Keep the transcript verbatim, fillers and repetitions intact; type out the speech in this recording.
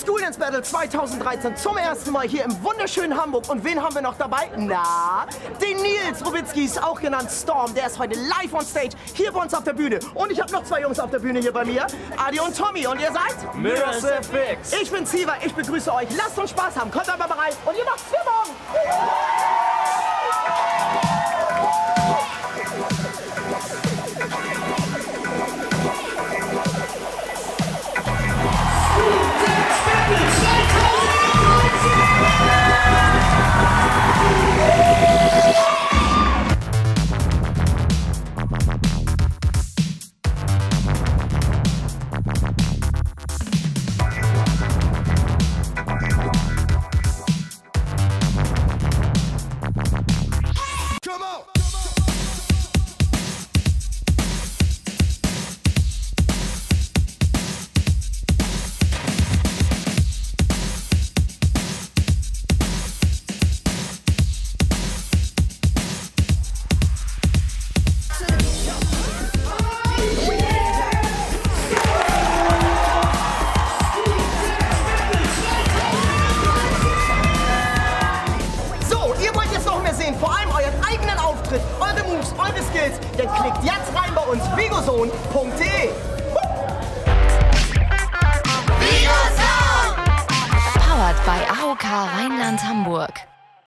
School Dance Battle zweitausenddreizehn zum ersten Mal hier im wunderschönen Hamburg. Und wen haben wir noch dabei? Na, den Nils Rowitzkis, auch genannt Storm. Der ist heute live on stage hier bei uns auf der Bühne. Und ich habe noch zwei Jungs auf der Bühne hier bei mir, Adi und Tommy. Und ihr seid? Mirrors F X. Ich bin Siva, ich begrüße euch. Lasst uns Spaß haben. Kommt einfach mal rein und ihr macht Stimmung. Vor allem euren eigenen Auftritt, eure Moves, eure Skills, dann klickt jetzt rein bei uns, vigozone punkt de. Powered by A O K Rheinland-Hamburg.